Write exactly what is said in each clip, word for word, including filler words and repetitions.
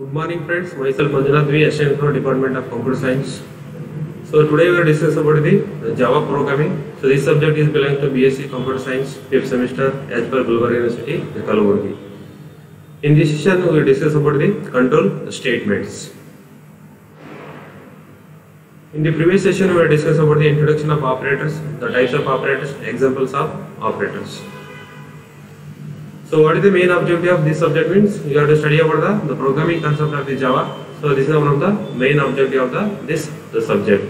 Good morning friends, myself Manjunath V, Assistant Professor, Department of Computer Science. So today we are discussing about the Java programming. So this subject is belongs to B S c Computer Science fifth semester as per Gulbarga University, Kalaburgi. In this session we will discuss about the control statements. In the previous session we will discuss about the introduction of operators, the types of operators, examples of operators. So what is the main objective of this subject means you have to study about the, the programming concept of the Java. So this is one of the main objective of the this the subject.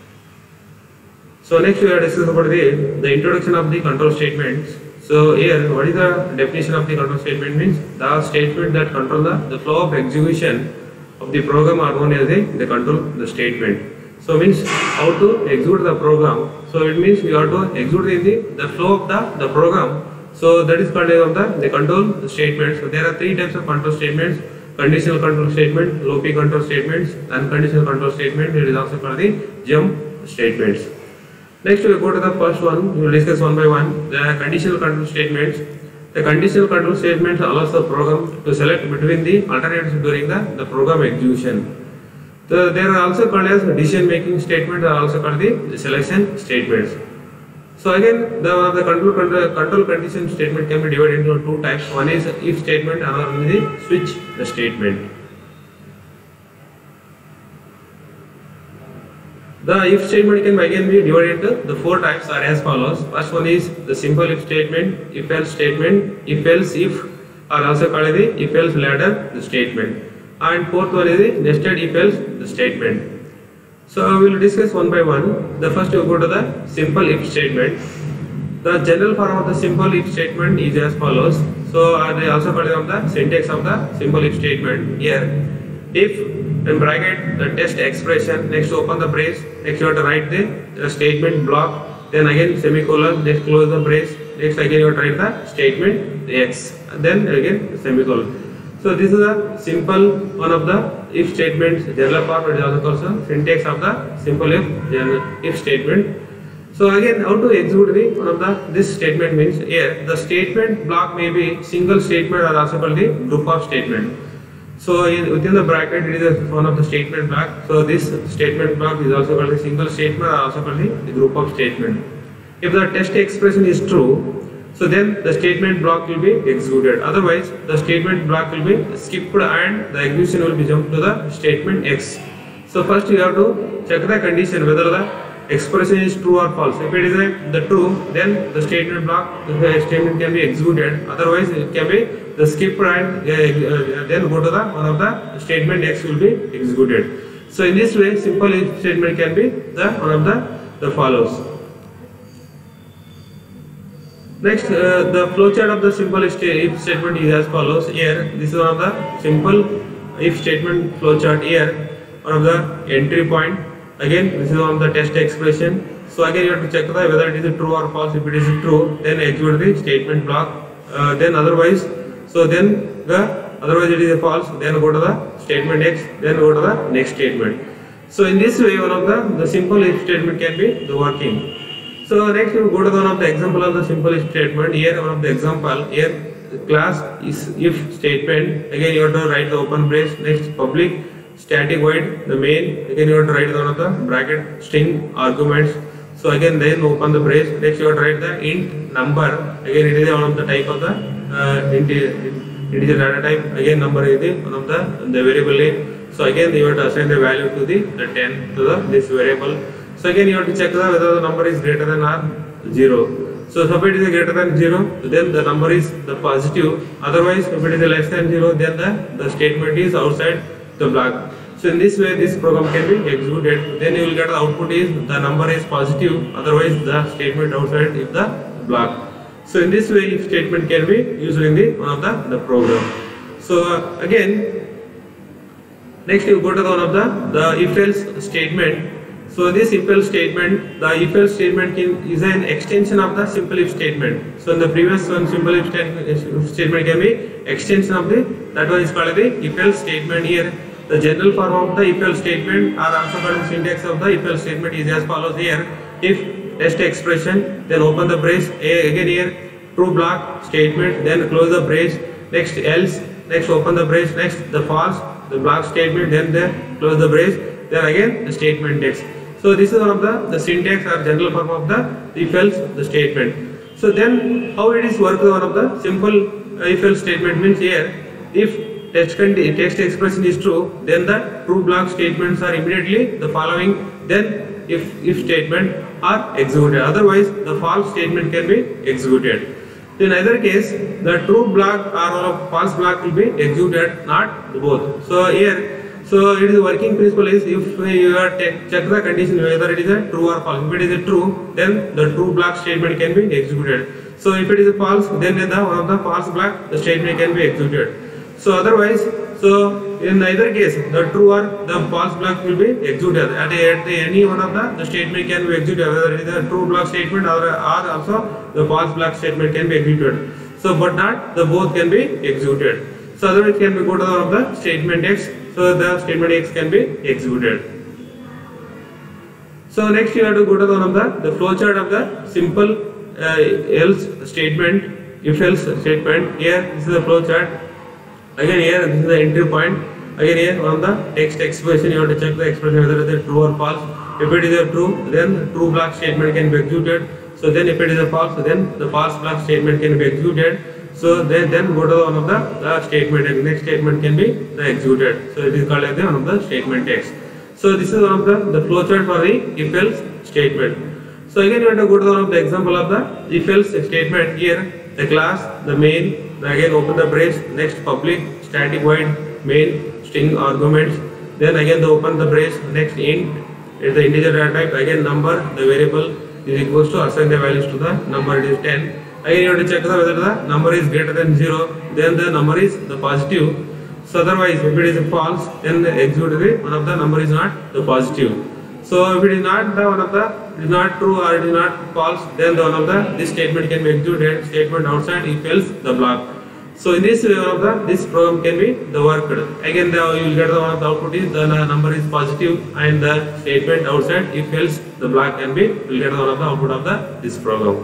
So next we are discussing about the, the introduction of the control statements. So here what is the definition of the control statement means the statement that control the, the flow of execution of the program are known as the, the control the statement. So means how to execute the program. So it means you have to execute the, the flow of the, the program. So that is called as the, the control statements. So there are three types of control statements: conditional control statement, looping control statements, unconditional control statement. It is also called the jump statements. Next we will go to the first one. We will discuss one by one the conditional control statements. The conditional control statements allows the program to select between the alternatives during the, the program execution. So there are also called as decision making statements, are also called the, the selection statements. So again, the, the control, control control condition statement can be divided into two types. One is if statement, another one is the switch the statement. The if statement can again be divided into the four types are as follows. First one is the simple if statement, if else statement, if else if, are also called the if else ladder the statement. And fourth one is the nested if else the statement. So we will discuss one by one. The first we will go to the simple if statement. The general form of the simple if statement is as follows. So uh, they also call it the syntax of the simple if statement. Here, if in bracket the test expression, next open the brace, next you have to write the, the statement block, then again semicolon, next close the brace, next again you have to write the statement X, and then again semicolon. So this is a simple one of the if statements. General form is also called syntax of the simple if if statement. So again, how to execute the one of the this statement means here the statement block may be single statement or also called the group of statement. So in, within the bracket it is a, one of the statement block. So this statement block is also called a single statement or also called the, the group of statement. If the test expression is true, so then the statement block will be executed. Otherwise, the statement block will be skipped and the execution will be jumped to the statement X. So first you have to check the condition whether the expression is true or false. If it is a, the true, then the statement block the statement can be executed. Otherwise, it can be the skip and uh, uh, then go to the one of the statement X will be executed. So in this way, simple if statement can be the one of the the follows. Next, uh, the flowchart of the simple if statement is as follows. Here, this is one of the simple if statement flowchart. Here, one of the entry point. Again, this is one of the test expression. So again, you have to check the whether it is true or false. If it is true, then execute the statement block. Uh, then otherwise, so then the otherwise it is a false. Then go to the statement X. Then go to the next statement. So in this way, one of the the simple if statement can be the working. So next we will go to one of the example of the simple if statement. Here one of the example. Here class is if statement. Again you have to write the open brace. Next public static void the main. Again you have to write one of the bracket string arguments. So again then open the brace. Next you have to write the int number. Again it is one of the type of the uh, int. It is a data type. Again number is the one of the the variable name. So again you have to assign the value to the the ten to the this variable. So again you have to check whether the number is greater than or zero. So if it is greater than zero, then the number is the positive. Otherwise, if it is less than zero, then the, the statement is outside the block. So in this way, this program can be executed. Then you will get the output is the number is positive. Otherwise, the statement outside is the block. So in this way, if statement can be used in the one of the, the program. So uh, again, next you go to the one of the the if else statement. So this if else statement, the if else statement can, is an extension of the simple if statement. So in the previous one, simple if statement can be extension of the, that one is called the if else statement. Here the general form of the if else statement are also called the syntax of the if else statement is as follows. Here if test expression, then open the brace. Again here true block statement, then close the brace. Next else, next open the brace. Next the false, the block statement, then the close the brace, then again the statement X. So this is one of the, the syntax or general form of the if else the statement. So then how it is work, one of the simple if else statement means here if text text expression is true, then the true block statements are immediately the following, then if if statement are executed, otherwise the false statement can be executed. In either case the true block or false block will be executed, not both. So here, so it is working principle is if you are check the condition whether it is a true or false. If it is a true, then the true block statement can be executed. So if it is a false, then the one of the false block the statement can be executed. So otherwise, so in either case the true or the false block will be executed. At, at any one of the, the statement can be executed, whether it is a true block statement or, or also the false block statement can be executed. So but not the both can be executed. So otherwise can be go to one of the statement X. So the statement X can be executed. So next you have to go to one of the, the flowchart of the simple uh, else statement, if else statement. Here this is the flowchart. Again here this is the entry point. Again here on the text expression you have to check the expression whether it is true or false. If it is a true, then true block statement can be executed. So then if it is a false, then the false block statement can be executed. So then, then go to one of the, the statement and next statement can be the executed. So it is called as the one of the statement X. So this is one of the, the flowchart for the if else statement. So again you have to go to one of the example of the if else statement. Here the class, the main, again open the brace, next public static void main string arguments, then again the open the brace, next int is the integer data type, again number the variable is equals to assign the values to the number, it is ten. Again you have to check the whether the number is greater than zero, then the number is the positive. So otherwise if it is false, then the execute one of the number is not the positive. So if it is not the one of the, it is not true or it is not false, then the one of the this statement can be executed, statement outside if else the block. So in this way one of the this program can be the worked. Again the, you will get the one of the output is the number is positive and the statement outside if else the block can be, you will get the one of the output of the this program.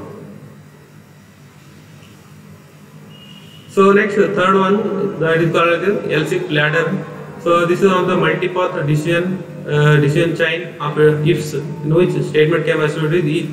So next the third one that is called as else if ladder. So this is one of the multipath decision uh, decision chain of uh, ifs, in which statement can be associated with each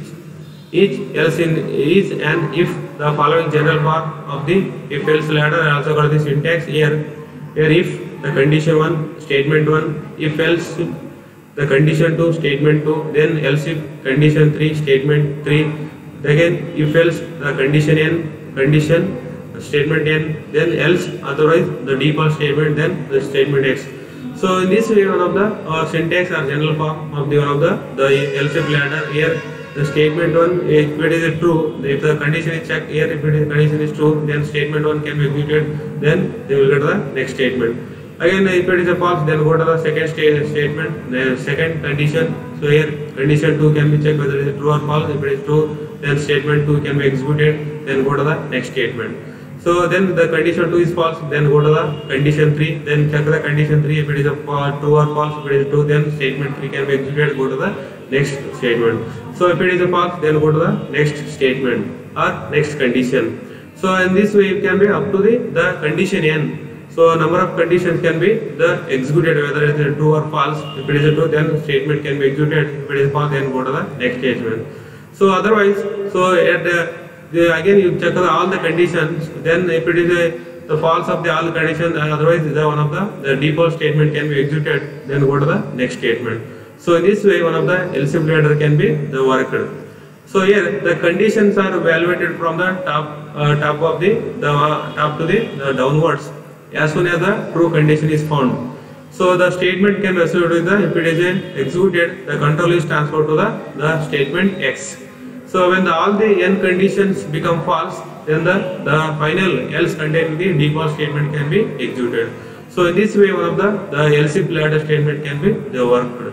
each else in each and if the following general part of the if else ladder are also called the syntax. Here here if the condition one statement one, if else the condition two statement two, then else if condition three statement three, again if else the condition n condition statement n, then else otherwise the default statement, then the statement X. So in this way one of the uh, syntax or general form of the one of the the else if ladder. Here the statement one, if it is true, if the condition is checked, here if it is condition is true, then statement one can be executed, then they will get the next statement. Again if it is a false, then go to the second sta statement, the second condition. So here condition two can be checked whether it is true or false. If it is true, then statement two can be executed, then go to the next statement. So then the condition two is false, then go to the condition three, then check the condition three, if it is a true or false. If it is true, then statement three can be executed, go to the next statement. So if it is a false, then go to the next statement or next condition. So in this way it can be up to the, the condition n. So number of conditions can be the executed whether it is true or false. If it is true, then statement can be executed. If it is false, then go to the next statement. So otherwise, so at the The, again you check the, all the conditions, then if it is a, the false of the all the conditions, otherwise the one of the, the default statement can be executed, then go to the next statement. So in this way one of the else if ladder can be the worked. So here the conditions are evaluated from the top uh, top of the, the uh, top to the, the downwards as soon as the true condition is found. So the statement can be associated with the, if it is a executed, the control is transferred to the, the statement X. So when the, all the n conditions become false, then the, the final else contained the default statement can be executed. So in this way one of the, the else if ladder statement can be the worked.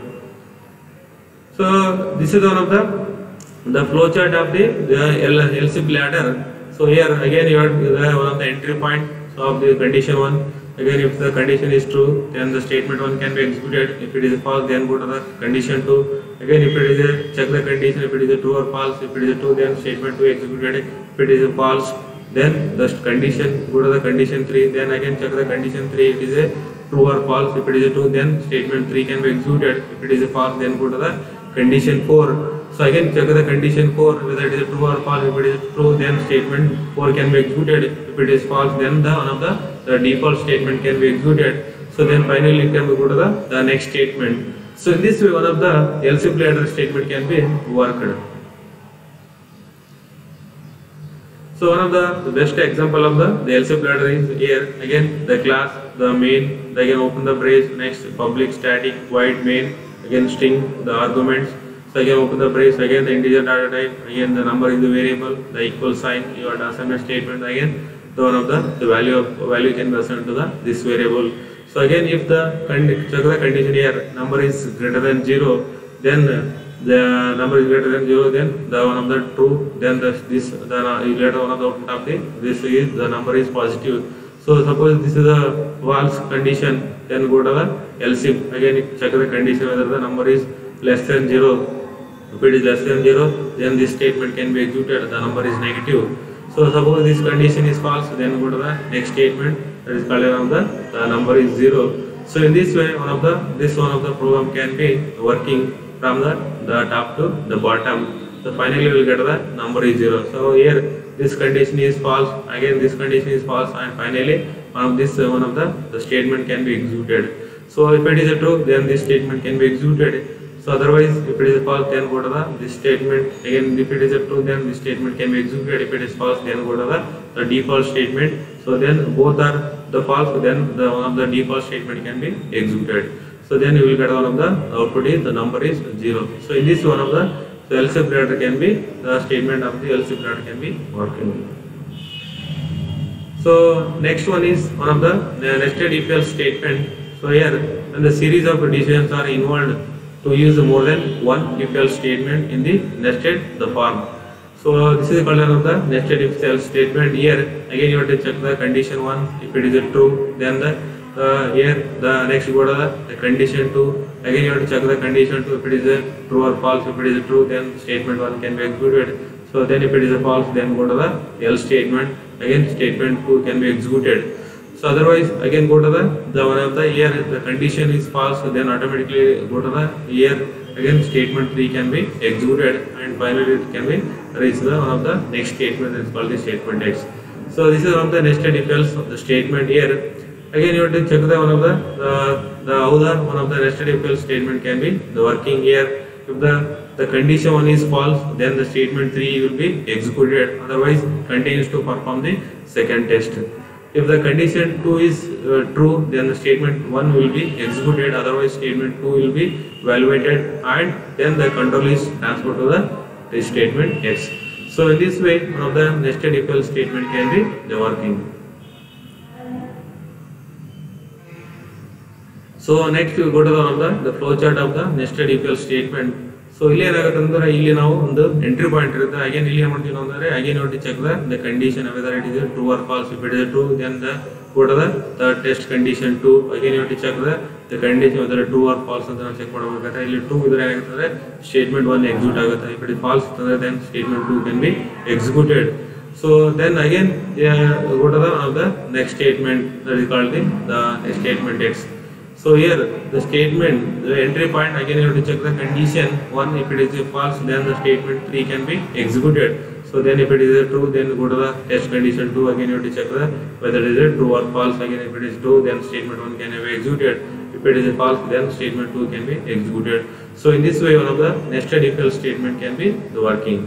So this is one of the, the flowchart of the, the else if ladder. So here again you have one of the entry point so of the condition one. Again if the condition is true, then the statement one can be executed. If it is false, then go to the condition two. Again if it is a, check the condition, if it is a true or false. If it is a true, then statement two executed. If it is a false, then the condition, go to the condition three. Then again check the condition three, it is a true or false. If it is a true, then statement three can be executed. If it is a false, then go to the condition four. So again check the condition four whether it is true or false. If it is true, then statement four can be executed. If it is false, then the one of the, the default statement can be executed. So then finally it can go to the, the next statement. So in this way one of the else if ladder statement can be worked. So one of the, the best example of the, the else if ladder is here. Again the class, the main, they can open the brace, next public static void main, again string, the arguments. So again open the brace, again the integer data type, again the number is the variable, the equal sign, your assignment statement, again the one of the, the value of value can be assigned to the this variable. So again if the check the condition here, number is greater than zero, then the number is greater than zero, then the one of the true, then the this the later one of the output of the this is the number is positive. So suppose this is a false condition, then go to the else if, again check the condition whether the number is less than zero. If it is less than zero, then this statement can be executed, the number is negative. So suppose this condition is false, then go to the next statement, that is called of the, the number is zero. So in this way one of the this one of the program can be working from the, the top to the bottom. So finally we will get the number is zero. So here this condition is false, again this condition is false, and finally one of this uh, one of the, the statement can be executed. So if it is a true, then this statement can be executed. So otherwise if it is false, then go to the this statement. Again if it is a true, then this statement can be executed. If it is false, then go to the, the default statement. So then both are the false, then the one of the default statement can be executed. So then you will get one of the output is the number is zero. So in this one of the, the else if ladder can be the statement of the else if ladder can be working. So next one is one of the, the nested if else statement. So here when the series of decisions are involved to use more than one if else statement in the nested the form. So this is called one of the nested if else statement. Here again you have to check the condition one, if it is a true, then the uh, here the next go to the, the condition two, again you have to check the condition two, if it is a true or false. If it is a true, then statement one can be executed. So then if it is a false, then go to the else statement, again statement two can be executed. So otherwise again go to the, the one of the here the condition is false, so then automatically go to the here again statement three can be executed, and finally it can be reach the one of the next statement, that is called the statement X. So this is one of the nested if else of the statement. Here again you have to check the one of the uh, the how the one of the nested if else statement can be the working. Here if the the condition one is false, then the statement three will be executed, otherwise continues to perform the second test. If the condition two is uh, true, then the statement one will be executed, otherwise statement two will be evaluated, and then the control is transferred to the, the statement X. So in this way one of the nested if else statement can be the working. So next we go to the one of the, the flow chart of the nested if else statement. So ಇಲ್ಲಿ ಏನಾಗುತ್ತೆ ಅಂದ್ರೆ ಇಲ್ಲಿ ನಾವು ಒಂದು entry point ಇರುತ್ತೆ. Again ಇಲ್ಲಿ ಏನು ಮಾಡ್ತೀವಿ ಅಂದ್ರೆ again you have to check the the condition whether it is true or false. If it is true, then the go to the the test condition two. Again you have to check the the condition whether true or false ಅಂತ ನಾವು check ಮಾಡಬೇಕಾದ್ರೆ ಇಲ್ಲಿ true ಇದ್ರೆ ಏನಾಗುತ್ತೆ ಅಂದ್ರೆ statement one execute ಆಗುತ್ತೆ. If it is false ಅಂದ್ರೆ then statement two can be executed. So then again uh, go to the of the next statement, that is called the, the statement X. So here the statement, the entry point, again you have to check the condition one. If it is a false, then the statement three can be executed. So then if it is a true, then go to the test condition two. Again you have to check the whether it is a true or false. Again if it is true, then statement one can be executed. If it is a false, then statement two can be executed. So in this way one of the nested if else statement can be the working.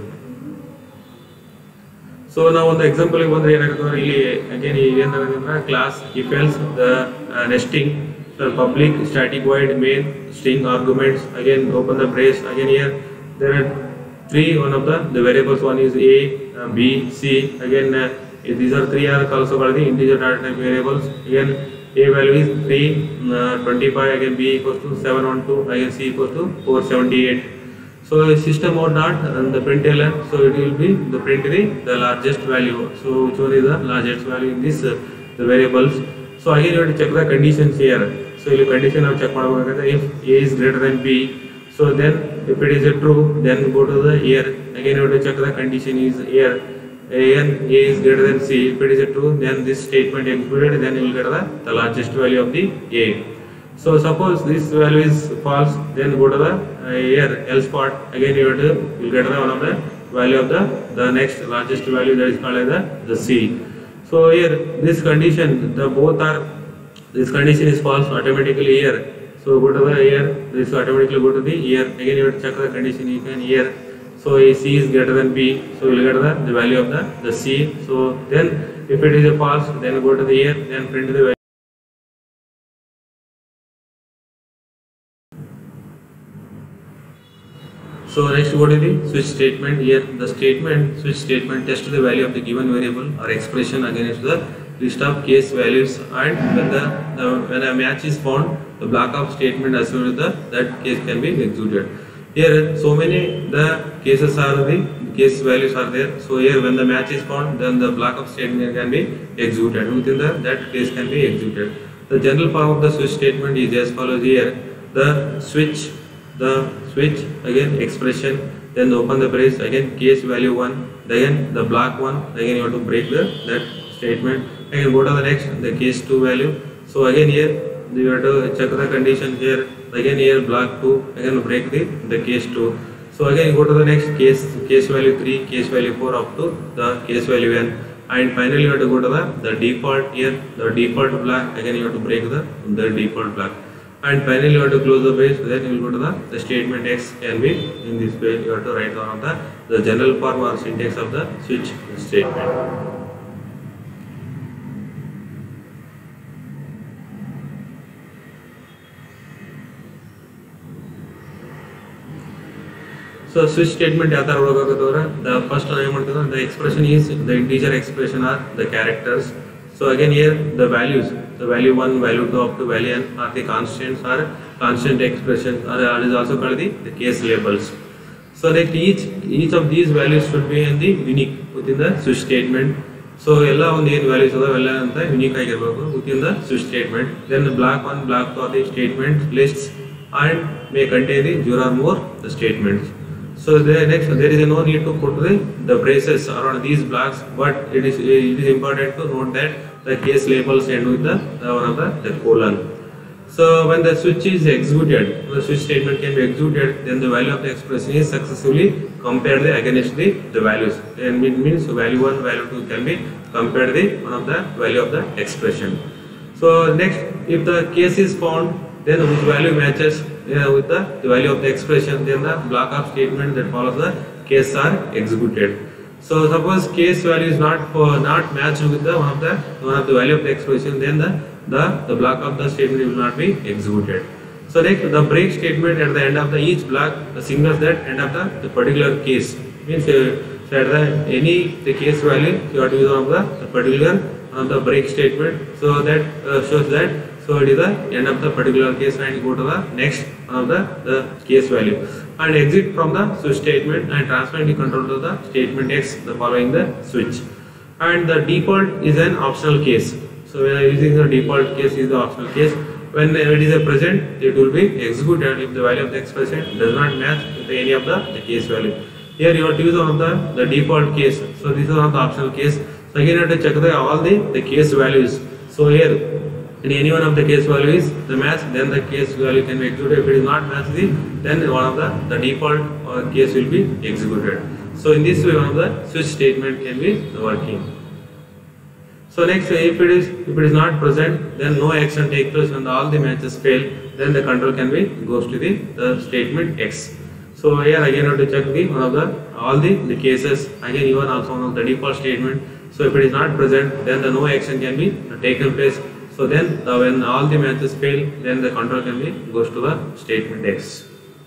So now on the example ಬಂದ್ರೆ ಏನಾಗುತ್ತೆ ಇಲ್ಲಿ again ಏನಾಗುತ್ತೆ ಅಂದ್ರೆ class if else the uh, nesting. So public static void main string arguments, again open the brace. Again here there are three one of the the variables, one is a, uh, b, c. Again uh, these are three are also called the integer data type variables. Again a value is three, uh, twenty-five. Again b equals to seven one two. Again c equals to four seventy-eight. So system out dot and the println, so it will be the print the, the largest value. So which one is the largest value in this uh, the variables. So again you have to check the conditions here. So ಇಲ್ಲಿ condition ನಾವು check ಮಾಡಬೇಕಾದ್ರೆ if a is greater than b, so then if it is a true, then go to the here. Again you have to check the condition is here. A n A is greater than C. If it is a true, then this statement executed, then you will get the, the largest value of the A. So suppose this value is false, then go to the uh, here else part. Again you have to you will get the one of the value of the the next largest value, that is called as the, the C. So here this condition, the both are, this condition is false automatically here. So go to the here, this automatically go to the here. Again you have to check the condition, you can here. So A C is greater than B, so you will get the, the value of the, the C. So then if it is a false, then go to the here, then print the value. So next go to the switch statement. Here the statement, switch statement, test the value of the given variable or expression against the list of case values, and when the, the when a match is found, the block of statement assuming the that case can be executed. Here so many the cases are the case values are there. So here when the match is found, then the block of statement can be executed. Within the that case can be executed. The general form of the switch statement is as follows. Here the switch, the switch again expression, then open the brace, again case value one, again the block one, again you have to break the that statement, again go to the next the case two value. So again here you have to check the condition here, again here block two, again break the the case two. So again you go to the next case, case value three, case value four up to the case value n, and finally you have to go to the the default here, the default block, again you have to break the the default block, and finally you have to close the brace. Then you will go to the, the statement X can be in this way. You have to write down the the general form or syntax of the switch statement. So switch statement ಯಾವ ತರ ಹೋಗಬೇಕಾದ್ರೆ the first ನಾವು ಏನು ಮಾಡ್ತೀವಿ, the expression is the integer expression or the characters. So again here the values, the value one, value two up to value n are the constants or constant expression, or it is also called the, the case labels. So next each each of these values should be in the unique within the switch statement. So ಎಲ್ಲ ಒಂದು ಏನು values ಅದಾವೆಲ್ಲ ಅಂತ unique ಆಗಿರಬೇಕು within the switch statement. Then the block one, block two are the statement lists and may contain the zero or more the statements. So the next there is no need to put the, the braces around these blocks, but it is it is important to note that the case labels end with the, the one of the, the colon. So when the switch is executed, the switch statement can be executed, then the value of the expression is successfully compared the against the, the values. And it means value one, value two can be compared the one of the value of the expression. So next, if the case is found, then which value matches uh, with the, the value of the expression, then the block of statement that follows the case are executed. So suppose case value is not uh, not matched with the one of the one of the value of the expression, then the the, the block of the statement will not be executed. So next, the break statement at the end of the each block the signals that end of the, the particular case, means uh, so at the any the case value you have to use one of the, the particular one of the break statement, so that uh, shows that so it is the end of the particular case, and go to the next one of the, the case value and exit from the switch statement and transfer the control to the statement X the following the switch. And the default is an optional case. So when I using the default case is the optional case. When it is a present, it will be executed if the value of the expression does not match with any of the, the case value. Here you have to use one of the, the default case. So this is one of the optional case. So again you have to check the all the, the case values. So here in any one of the case values the match, then the case value can be executed. If it is not matched, then one of the, the default uh, case will be executed. So in this way one of the switch statement can be working. So next, if it is if it is not present, then no action takes place. When all the matches fail, then the control can be goes to the, the statement X. So here again you have to check the one of the all the, the cases, again even also one of the default statement. So if it is not present, then the no action can be taken place. So then uh, when all the matches fail, then the control can be goes to the statement X.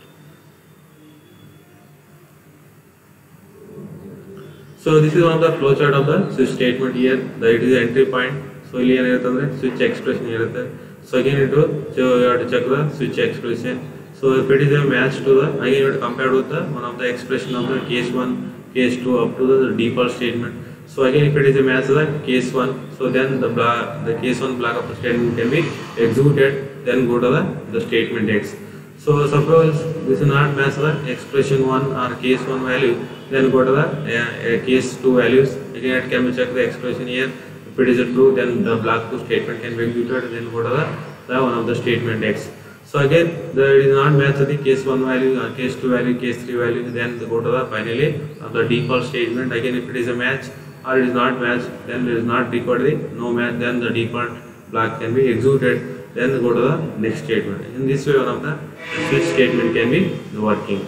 So this is one of the flow chart of the switch statement. Here the it is the entry point. So here is switch expression here. So again it will, so you have to check the switch expression. So if it is a match to the, again you have to compare with the one of the expression of the case one, case two up to the, the default statement. So again if it is a match to the case one, so then the block, the case one block of the statement can be executed, then go to the, the statement X. So suppose this is not match the expression one or case one value, then go to the uh, uh, case two values, Again, it can be checked the expression here. If it is a true, then the block two statement can be executed. Then go to the, the one of the statement X. So again, the, it is not match the case one value, uh, case two value, case three value. Then go to the finally of the default statement. Again, if it is a match or it is not matched, then it is not recorded no match. Then the default block can be executed. Then go to the next statement. In this way, one of the switch statement can be working.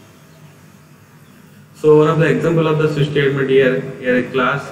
So one of the example of the switch statement here, here a class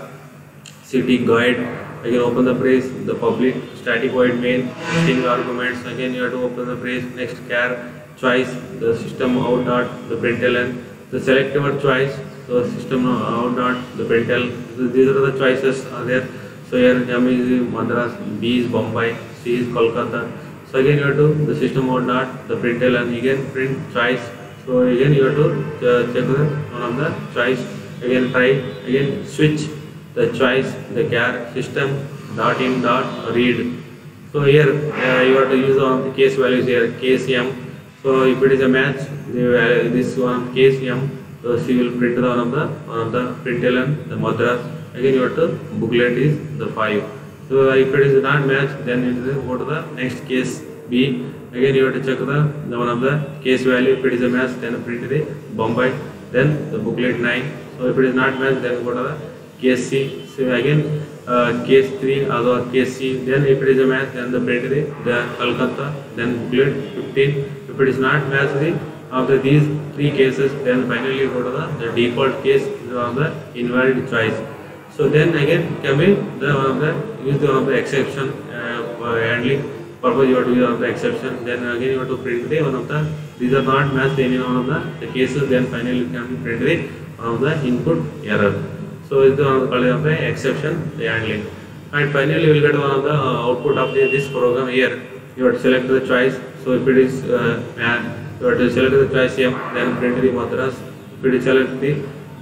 city guide. Again, open the brace, the public static void main string arguments. Again, you have to open the brace. Next char choice, the system out dot the println, the select your choice, so system out dot the println. So these are the choices are there. So here M is Madras, B is Bombay, C is Kolkata. So again you have to the system out dot the println, again print choice. So again you have to uh, check the one of the choice. Again try again switch the choice the char system dot in dot read. So here uh, you have to use one of the case values here, case M. So if it is a match, the, uh, this one case M, so she will print the one of the one of the println the Madras. Again you have to booklet is the five. So if it is not match, then it will go to the next case B. Again you have to check the, the one of the case value. If it is a match, then print the Bombay. Then the booklet nine. So if it is not match, then go to the case C. So again uh, case three or case C. Then if it is a match, then the print the, the Kolkata. Then booklet fifteen. If it is not match, the after these three cases, then finally go to the, the default case of the invalid choice. So then again can be the one of the use the one of the exception uh, for handling purpose. You have to use one of the exception. Then again you have to print the one of the these are not matched any one of the, the cases. Then finally you can print the one of the input error. So is the one of the call of the exception the handling. And finally you will get one of the uh, output of the, this program here. You have to select the choice. So if it is uh, man, you have to select the choice M. Then print the Madras. If it is select the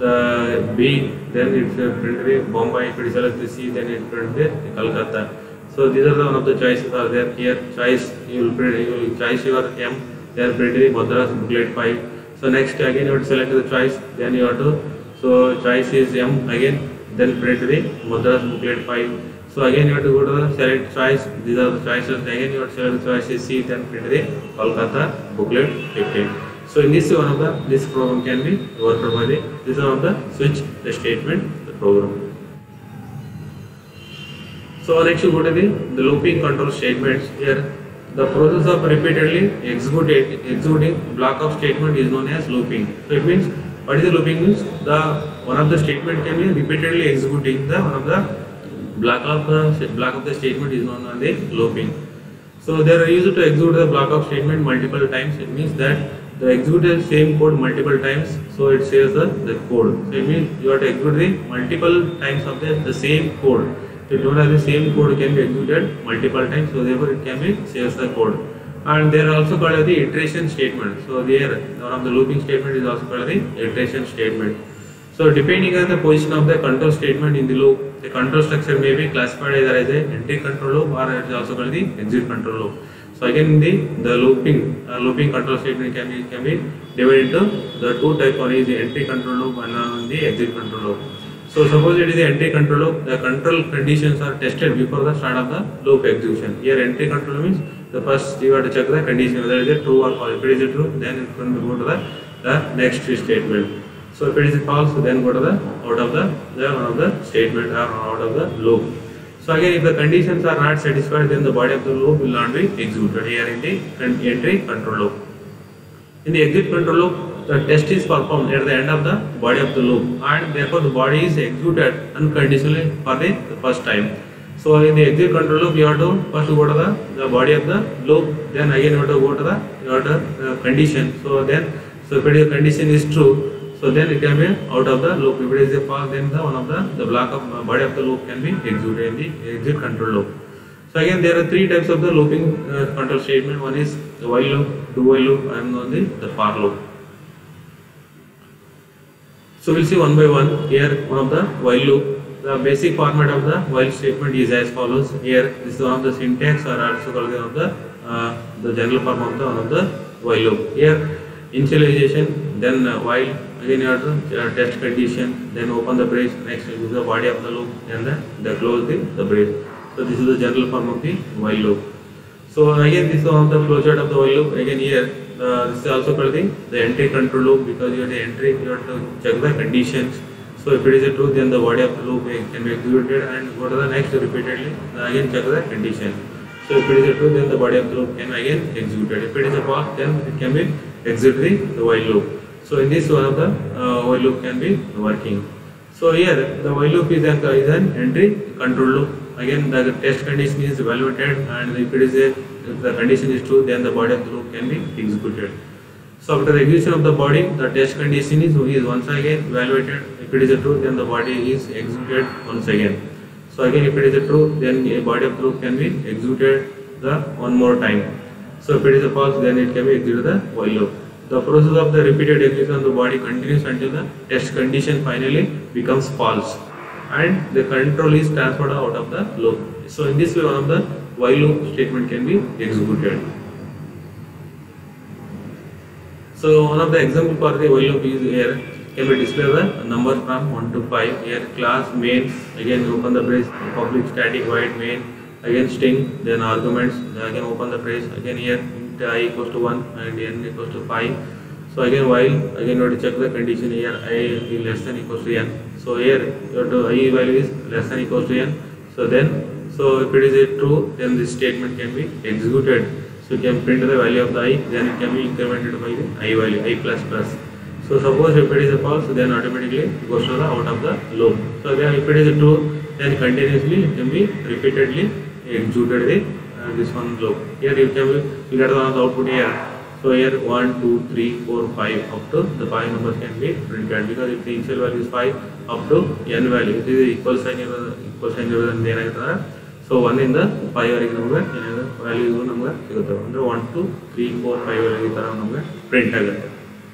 the B, then it's uh, print the Bombay. If it is select the C, then it print the Kolkata. So these are the one of the choices are there here. Choice you will print, you will choice your M, then print the Madras booklet five. So next again you have to select the choice, then you have to so choice is M again, then print the Madras booklet five. So again you have to go to the select choice. These are the choices. Again you have to select the choice is C, then print the Kolkata booklet fifteen. So in this one of the this program can be worked by the this one of the switch the statement the program. So next you go to the, the looping control statements here. The process of repeatedly executing executing block of statement is known as looping. So it means what is the looping means the one of the statement can be repeatedly executing the one of the block of the block of the statement is known as the looping. So they are used to execute the block of statement multiple times. It means that the execute the same code multiple times, so it saves the, the code. So it means you have to execute the multiple times of the, the same code. If you don't have the same code can be executed multiple times, so therefore it can be saves the code. And they are also called as the iteration statement. So there one of the looping statement is also called the iteration statement. So depending on the position of the control statement in the loop, the control structure may be classified either as a entry control loop or it is also called the exit control loop. So again the the looping uh, looping control statement can be can be divided into the two type. One is the entry control loop and uh, the exit control loop. So suppose it is the entry control loop, the control conditions are tested before the start of the loop execution. Here entry control means the first you have to check the condition whether it is true or false. If it is true, then it can go to the, the next statement. So if it is false, then go to the out of the, the one of the statement or out of the loop. So again, if the conditions are not satisfied, then the body of the loop will not be executed here in the entry control loop. In the exit control loop, the test is performed at the end of the body of the loop, and therefore the body is executed unconditionally for the, the first time. So in the exit control loop, you have to first go to the, the body of the loop, then again you have to go to the, you have to, uh, condition. So then, so if the condition is true, so then it can be out of the loop. If it is a false, then the one of the, the block of uh, body of the loop can be executed in the exit control loop. So again there are three types of the looping uh, control statement. One is the while loop, do while loop, and one is the for loop. So we'll see one by one. Here one of the while loop. The basic format of the while statement is as follows. Here this is one of the syntax or also called one of the uh, the general form of the one of the while loop. Here initialization, then uh, while, again you have to uh, test condition, then open the brace, next this is the body of the loop, and then the close the, the brace. So this is the general form of the while loop. So again this is one of the flowchart of the while loop. Again here uh, this is also called the, the entry control loop, because you have the entry, you have to check the conditions. So if it is a true, then the body of the loop can be executed and go to the next repeatedly, again check the condition. So if it is a true, then the body of the loop can again executed. If it is a false, then it can be execute the while loop. So in this one of the uh, while loop can be working. So here the while loop is an, is an entry control loop. Again the test condition is evaluated, and if it is a, if the condition is true, then the body of the loop can be executed. So after the execution of the body, the test condition is, is once again evaluated. If it is a true, then the body is executed once again. So again if it is a true, then a body of the loop can be executed the one more time. So if it is a false, then it can be executed the while loop. The process of the repeated execution of the body continues until the test condition finally becomes false, and the control is transferred out of the loop. So in this way one of the while loop statement can be executed. So one of the example for the while loop is here, can be display the number from one to five. Here class main, again open the brace, public static void main, again string, then arguments, then again open the brace, again here int I equals to one and n equals to five. So again while, again you have to check the condition here, I is less than equals to n. So here you have to I value is less than equals to n. So then, so if it is a true, then this statement can be executed. So you can print the value of the I, then it can be incremented by the I value, I plus plus. So suppose if it is a false, then automatically it goes to the out of the loop. So then if it is a true, then continuously it can be repeatedly executed the uh, this one loop. Here you can be, you get the output here. So here one, two, three, four, five, up to the five numbers can be printed, because if the initial value is five up to n value, it is equal sign equal sign then so one in the five value one, two, three, four, five print again.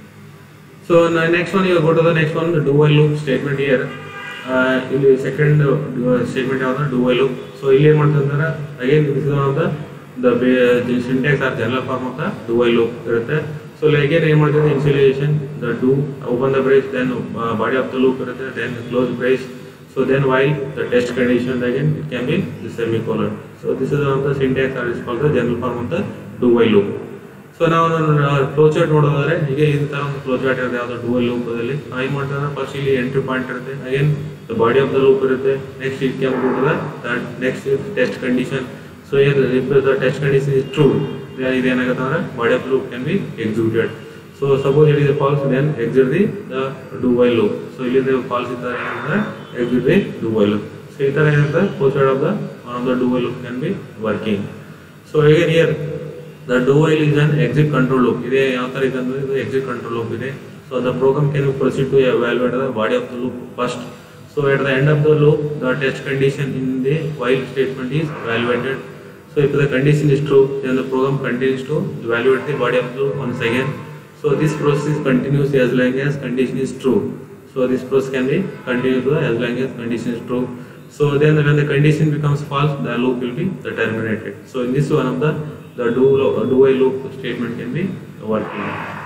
So next one, you go to the next one, the do while loop statement here. Uh, second uh, statement of the do while loop. So here again this is one of the the, the syntax or general form of the do while loop. So like again the initialization, the do, open the brace, then uh, body of the loop, then close brace. So then while the test condition, again it can be the semicolon. So this is one of the syntax or is called the general form of the do while loop. So now uh, flowchart nododare hige in ತರ flowchart irade yavado do while loop alli I ಮಾಡ್ತಾರೆ first ಇಲ್ಲಿ entry point irutte, again the body of the loop irutte, next it can go to the that next is test condition. So here if the test condition is true, then ಇದು ಏನಾಗುತ್ತೆ ಅಂದ್ರೆ body of the loop can be executed. So suppose it is a false, then exit the, the do while loop. So ಇಲ್ಲಿ the false ಇದ್ದರೆ ಏನಂದ್ರೆ exit the do while loop. So ಈ ತರ ಏನಂದ್ರೆ flowchart of the one of the do while loop can be working. So again here the do while is an exit control loop. Ide yav ತರ ಇದೆ ಅಂದ್ರೆ ಇದು exit control loop ಇದೆ. So the program can proceed to evaluate the body of the loop first. So at the end of the loop, the test condition in the while statement is evaluated. So if the condition is true, then the program continues to evaluate the body of the loop once again. So this process continues as long as condition is true. So this process can be continued as long as condition is true. So then when the condition becomes false, the loop will be terminated. So in this one of the the do do while loop statement can be working.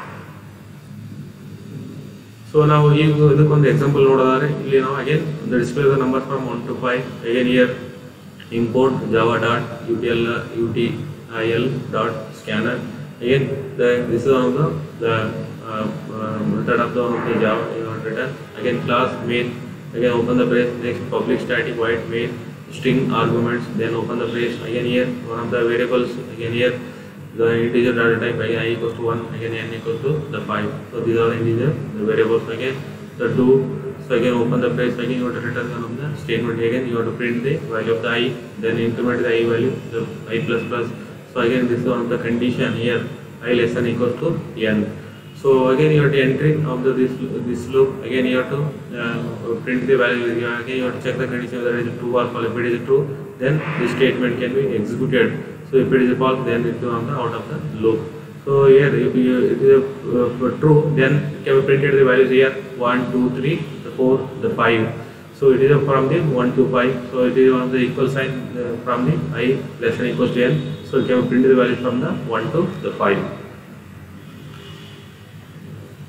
So now you look on the example nodadare illi now again the display the numbers from one to five. Again here import java dot utl util dot scanner. Again the this is one of the the uh, uh, method of the one of the java you have written. Again class main, again open the brace, next public static void main, string arguments, then open the brace. Again here one of the variables, again here the integer data type, again I equals to one, again n equals to the five. So these are the integer the variables. Again the do, so again open the brace, again you have to return one of the statement. Again you have to print the value of the I, then increment the I value, the I plus plus. So again this is one of the condition here, I less than equals to n. So again you have to entry of the this this loop, again you have to uh, print the value. Again you have to check the condition whether it is true or false. If it is true, then the statement can be executed. So if it is false, then it is on the out of the loop. So here if you, it is a, uh, true, then it can be printed the values here one, two, three, the four, the five. So it is from the one to five. So it is on the equal sign uh, from the I less than equals to n. So it can be printed the values from the one to the five.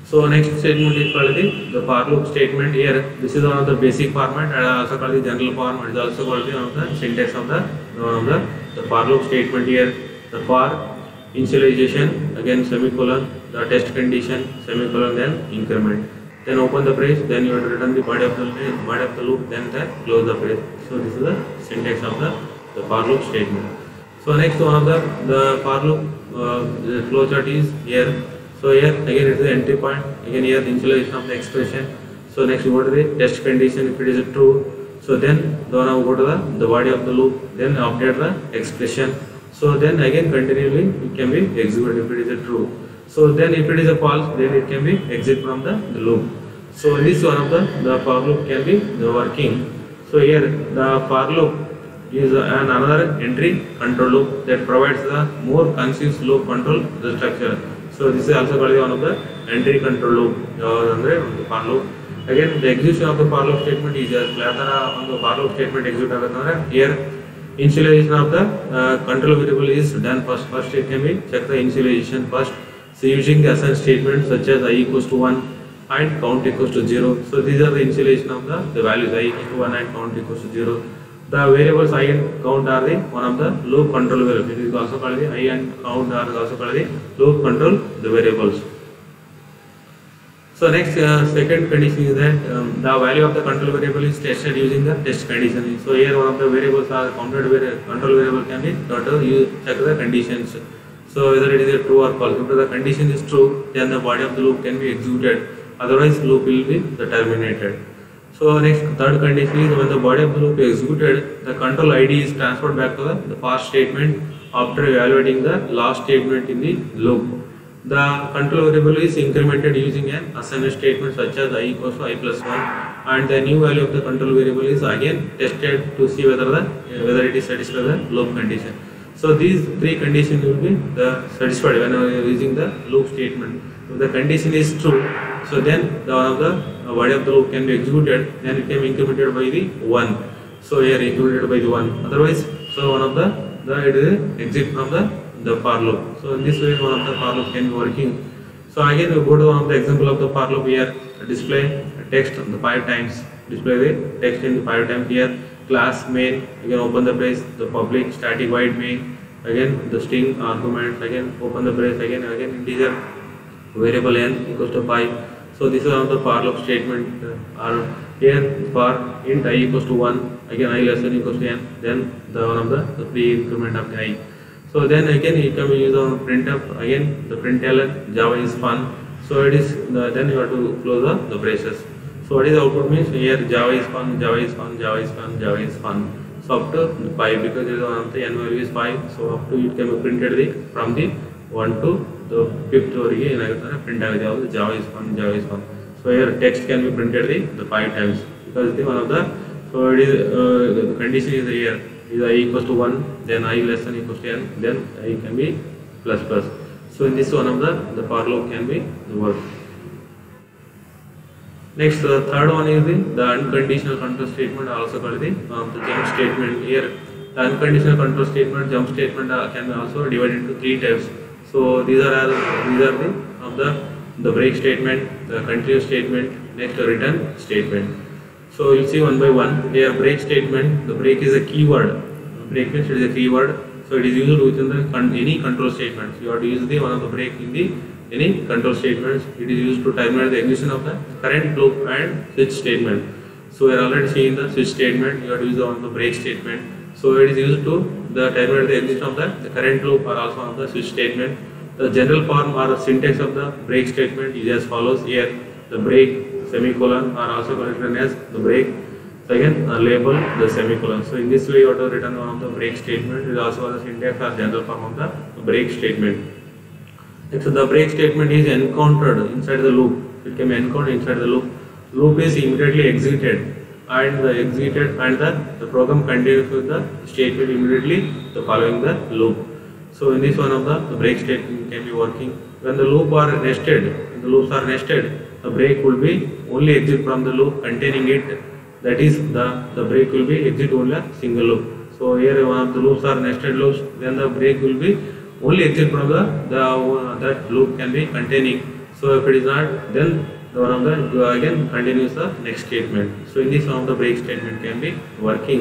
So next statement is called the, the for loop statement. Here this is one of the basic format and also called the general form. It is also called the one of the syntax of the one of the, the for loop statement. Here the for initialization, again semicolon, the test condition, semicolon, then increment, then open the brace, then you have to return the body of the body of the loop, then the close the brace. So this is the syntax of the, the for loop statement. So next one of the the for loop uh, the flowchart is here. So here again it is the entry point, again here the initialization of the expression. So next you go to the test condition, if it is true, so then now go to the, the body of the loop, then update the expression. So then again continually it can be executed if it is a true. So then if it is a false, then it can be exit from the, the loop. So this one of the, the for loop can be the working. So here the for loop is an another entry control loop that provides the more concise loop control the structure. So this is also called one of the entry control loop uh, the for loop. Again the execution of the for loop statement is as on the for loop statement execute here. Initialization of the uh, control variable is done first. First it can be check the initialization first. So using the assign statement such as I equals to one and count equals to zero. So these are the initialization of the, the values I equals to one and count equals to zero. The variables I and count are the one of the loop control variable. It is also called the I and count are also called the loop control the variables. So next uh, second condition is that um, the value of the control variable is tested using the test condition. So here one of the variables are counted variable, control variable can be total you check the conditions. So whether it is a true or false. If the condition is true, then the body of the loop can be executed. Otherwise, loop will be the terminated. So next third condition is when the body of the loop is executed, the control I D is transferred back to the, the first statement after evaluating the last statement in the loop. The control variable is incremented using an assign statement such as I equals to I plus one, and the new value of the control variable is again tested to see whether the whether it is satisfied the loop condition. So these three conditions will be the satisfied when you are using the loop statement. If the condition is true, so then the one of the body of the loop can be executed, then it can be incremented by the one. So here incremented by the one. Otherwise, so one of the the it is exit from the the for loop. So in this way one of the for loop can be working. So again we go to one of the example of the for loop here. Display text the five times. Display the text in the five times here. Class main, again open the brace, the public static void main, again the string arguments, again open the brace, again again integer variable n equals to five. So this is one of the for loop statement uh, are here for int I equals to one, again I less than equals to n, then the one of the, the pre increment of the I. So then again you can use on printf, again the println Java is fun. So it is the, then you have to close the, the braces. So what is the output means here Java is fun, Java is fun, Java is fun, Java is fun. So up to five because there is one of the n value is five. So up to it can be printed the from the one to the fifth or again print Java, Java is fun, Java is fun. So here text can be printed the, the five times because the one of the so it is uh, the condition is here is I equals to one, then I less than equals to n, then I can be plus plus. So in this one of the the for loop can be the work. Next, the third one is the, the unconditional control statement, also called the, uh, the jump statement. Here, the unconditional control statement, jump statement uh, can be also divided into three types. So these are all, these are the of the the break statement, the continue statement, next the return statement. So you see one by one. Here, break statement. The break is a keyword. Break means it is a keyword. So it is used within the con any control statements. You have to use the one of the break in the any control statements. It is used to terminate the execution of the current loop and switch statement. So we are already seeing the switch statement. You have to use the one of the break statement. So it is used to the terminate the execution of the, the current loop or also of the switch statement. The general form or the syntax of the break statement is as follows. Here the break semicolon are also written as the break. Second uh, label the semicolon. So in this way you have to return one of the break statement. It is also the syntax or general form of the break statement. So the break statement is encountered inside the loop. It can be encountered inside the loop. Loop is immediately executed and the executed and the, the program continues with the statement immediately the following the loop. So in this one of the, the break statement can be working. When the loop are nested, when the loops are nested, the break will be only exit from the loop containing it. That is the, the break will be exit only a single loop. So here one of the loops are nested loops, then the break will be only exit from the, the uh, that loop can be containing. So So if it is not, then the one of the you again continues the next statement. So in this one of the break statement can be working.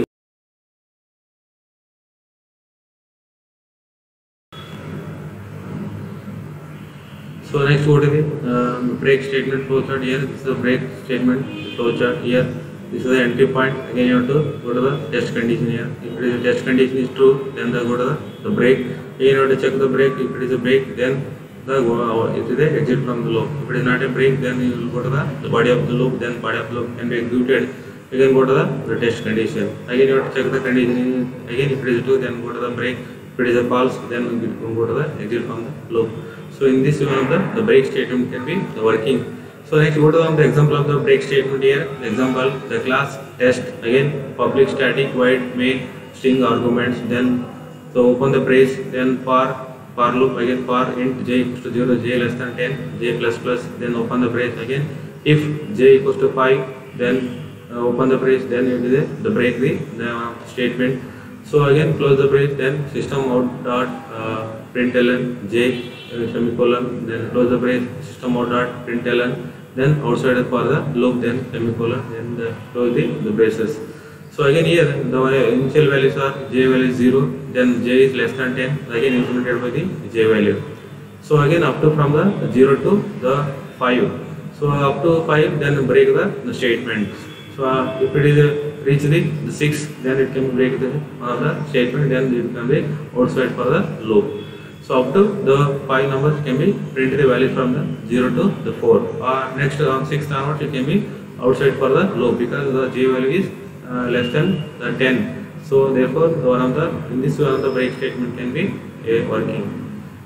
So next what is the uh, break statement flowchart here. This is the break statement flowchart here. This is the entry point. Again you have to go to the test condition here. If it is a test condition is true, then the go to the, the break. Again you have to check the break. If it is a break, then the uh, it is the exit from the loop. If it is not a break, then you will go to the, the body of the loop. Then body of the loop can be executed. Again go to the, the test condition. Again you have to check the condition. Again if it is true, then go to the break. If it is a false, then you will go to the exit from the loop. So in this one of the, the break statement can be the working. So next go to the example of the break statement here. The example, the class test, again public static void main string arguments, then so open the brace, then for for loop, again for int j equals to zero, j less than ten, j plus plus, then open the brace again. If j equals to five, then uh, open the brace, then it is the break the, the uh, statement. So again close the brace, then system out dot uh, println j uh, semicolon, then close the brace, system out dot println, then outside for the loop, then semicolon, then the, close the, the braces. So again here the initial values are j value is zero, then j is less than ten, again implemented by the j value. So again up to from the zero to the five. So up to five, then break the, the statements. So uh, if it is a reach the, the six, then it can break the one of the statement, then it can be outside for the loop. So up to the five numbers can be print the value from the zero to the four. Or next on six onwards it can be outside for the loop because the j value is uh, less than the ten. So therefore the one of the in this one of the break statement can be uh, working.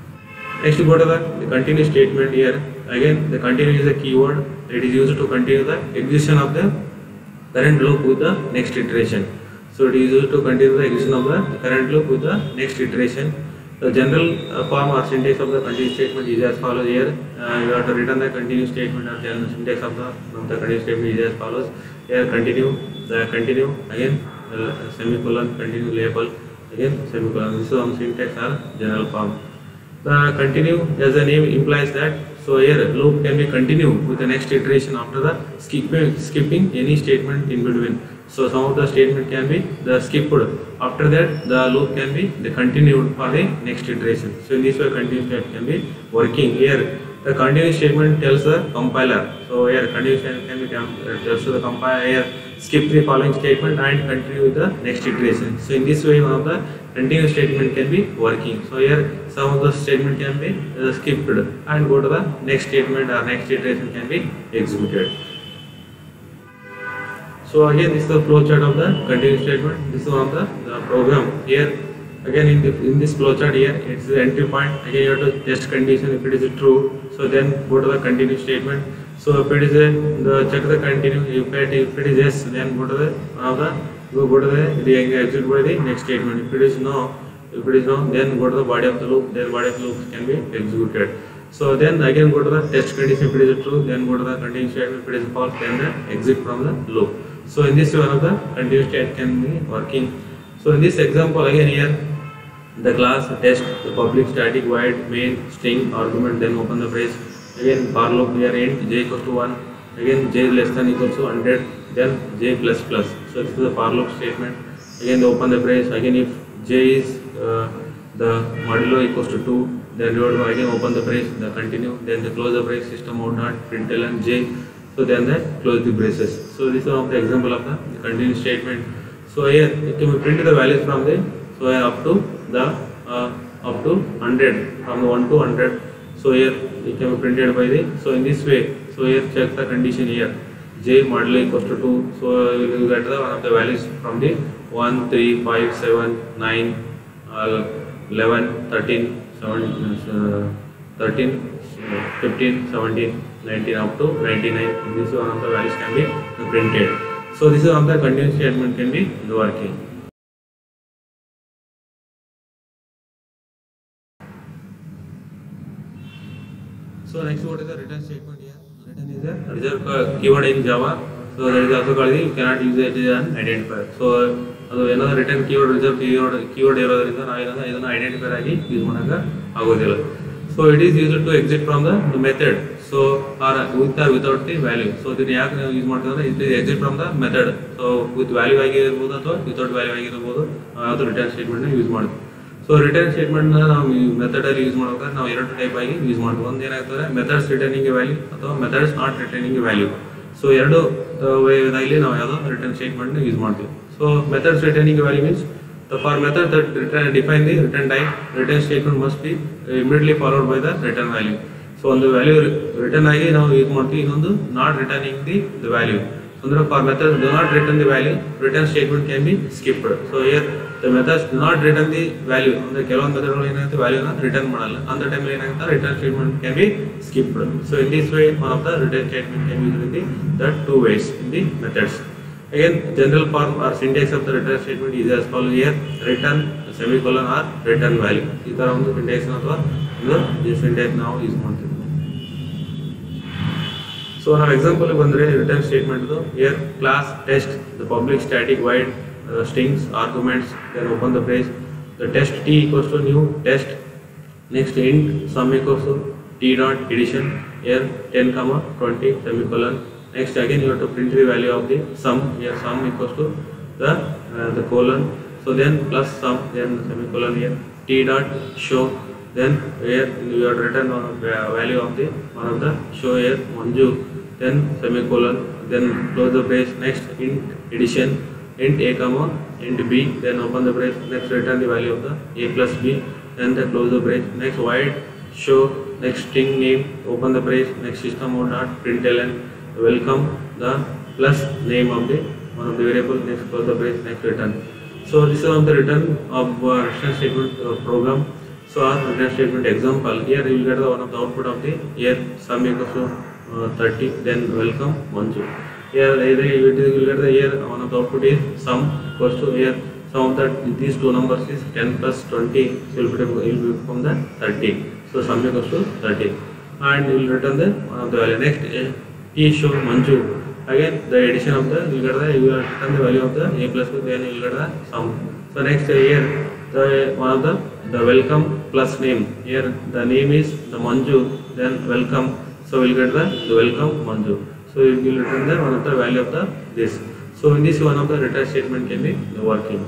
Next go to the, the continue statement here. Again the continue is a keyword. It is used to continue the execution of the current loop with the next iteration. So it is used to continue the execution of the current loop with the next iteration. The general uh, form or syntax of the continue statement is as follows here. Uh, you have to return the continue statement or general syntax of the, of the continue statement is as follows. Here continue, the continue, again uh, semicolon, continue label, again semicolon. This is on syntax or general form. The continue as the name implies that, so here loop can be continued with the next iteration after the skipping, skipping any statement in between. So some of the statement can be the skipped. After that the loop can be the continued for the next iteration. So in this way continue statement can be working. Here the continue statement tells the compiler. So here continue statement can be tells to the compiler here skip the following statement and continue with the next iteration. So in this way one of the continue statement can be working. So here some of the statement can be uh, skipped and go to the next statement or next iteration can be executed. So again this is the flowchart of the continue statement. This is one of the, the program. Here again in, the, in this flowchart here it's the entry point. Again you have to test condition if it is true. So then go to the continue statement. So if it is a the check the continue. If it, if it is yes, then go to the one of the go, go to the, the execute by the next statement. If it is no, if it is no, then go to the body of the loop. Then body of the loop can be executed. So then again go to the test condition. If it is true, then go to the continue statement. If it is false, then the exit from the loop. So in this one of the continue state can be working. So in this example again here the class test the public static void main string argument, then open the brace, again for loop here int j equals to one, again j less than equals to one hundred, then j plus plus. So this is the for loop statement. Again open the brace, again if j is uh, the modulo equals to two, then you have to again open the brace, the continue, then the close the brace, system out dot println j. So then they close the braces. So this is one of the example of the, the continue statement. So here it can be print the values from the, so here up to the uh, up to one hundred, from the one to one hundred. So here it can be printed by the, so in this way. So here check the condition here, j modulo equals to two. So you will get the one of the values from the one, three, five, seven, nine, uh, eleven, thirteen, fifteen, seventeen, nineteen up to ninety-nine. This one of the values can be printed. So this is one of the continue statement can be working. So next what is the return statement here? Return is a reserve keyword in Java. So that is also called the, you cannot use it as an identifier. So ಅದು ಏನೋ return keyword reserve keyword keyword ಇರೋದ್ರಿಂದ ನಾವು ಏನೋ ಇದನ್ನು identifier ಆಗಿ use ಮಾಡೋಕೆ ಆಗೋದಿಲ್ಲ. So it is used to exit from the method. So or with or without the value. So ಇದನ್ನ ಯಾಕೆ ನಾವು ಯೂಸ್ ಮಾಡ್ತೀವಿ ಅಂದ್ರೆ ಇದು exit from the method. So with value ಆಗಿರ್ಬೋದು ಅಥವಾ ವಿತೌಟ್ ವ್ಯಾಲ್ಯೂ ಆಗಿರ್ಬೋದು ಯಾವುದು ರಿಟರ್ನ್ ಸ್ಟೇಟ್ಮೆಂಟ್ನ ಯೂಸ್ ಮಾಡ್ತೀವಿ. ಸೊ ರಿಟರ್ನ್ ಸ್ಟೇಟ್ಮೆಂಟ್ನ ನಾವು ಮೆಥಡಲ್ಲಿ ಯೂಸ್ ಮಾಡ್ಬೇಕಾದ್ರೆ ನಾವು ಎರಡು ಟೈಪ್ ಆಗಿ ಯೂಸ್ ಮಾಡ್ತೀವಿ. ಒಂದು ಏನಾಗ್ತದೆ ಮೆಥಡ್ಸ್ ರಿಟರ್ನಿಂಗ್ ವ್ಯಾಲ್ಯೂ ಅಥವಾ methods not returning value. So ಎರಡು ವೇದಾಗಲಿ ನಾವು ಯಾವುದೋ ರಿಟರ್ನ್ ಸ್ಟೇಟ್ಮೆಂಟ್ನ ಯೂಸ್ ಮಾಡ್ತೀವಿ. So methods returning value means the for method that return define the return type, return statement must be immediately followed by the return value. So on the value return ಆಗಿ ನಾವು use ಮಾಡ್ತೀವಿ. ಇನ್ನೊಂದು not returning the the value. ಅಂದ್ರೆ for method do not return the value, return statement can be skipped. So here the methods do not return the value. ಅಂದ್ರೆ ಕೆಲವೊಂದು ಮೆಥಡ್ಗಳು ಏನಾಗುತ್ತೆ ವ್ಯಾಲ್ಯೂನ return ಮಾಡಲ್ಲ. ಅಂತ ಟೈಮಲ್ಲಿ ಏನಾಗುತ್ತೆ return statement can be skipped. So in this way one of the return statement can be used in the that two ways in the methods. Again, general form or syntax of the return statement is as follows here: return semicolon or return value. ಈ ತರ ಒಂದು syntax ಅಥವಾ ಒಂದು syntax ನಾವು use ಮಾಡ್ತೀವಿ. So ನಾವು example ಬಂದ್ರೆ return statement here class test the public static void uh, strings arguments, then open the brace, the test t equals to new test, next int sum equals to t dot addition, here ten comma twenty semicolon. Next again you have to print the value of the sum. Here sum equals to the uh, the colon. So then plus sum, then semicolon here t dot show. Then here you have written on the value of the one of the show here Manju. Then semicolon. Then close the brace. Next int addition, int a comma int b. Then open the brace. Next return the value of the a plus b. Then the close the brace. Next void show. Next string name. Open the brace. Next system out dot println. Welcome the plus name of the one of the variable. Next close the brace. Next return. So this is one of the return of uh, return statement uh, program. So our return statement example here you will get the one of the output of the here sum equals to uh, thirty. Then welcome Manju. Here either you will get the here one of the output is sum equals to here sum of that these two numbers is ten plus twenty. So it will be from the thirty. So sum equals to thirty, and you will return the one of the value. Next uh, T show Manju. Again the addition of the you get the you will return the value of the a plus b, then you will get the sum. So next uh, here the one of the the welcome plus name. Here the name is the Manju, then welcome. So we will get the, the welcome Manju. So you will return the one of the value of the this. So in this one of the return statement can be the working.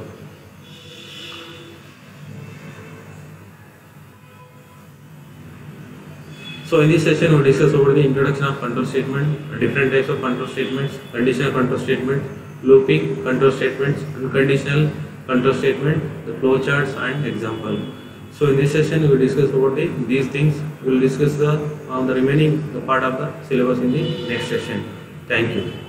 So in this session we discuss over the introduction of control statement, different types of control statements, conditional control statement, looping control statements, unconditional control statement, the flowcharts and example. So in this session we will discuss about the, these things. We will discuss the, uh, the remaining the part of the syllabus in the next session. Thank you.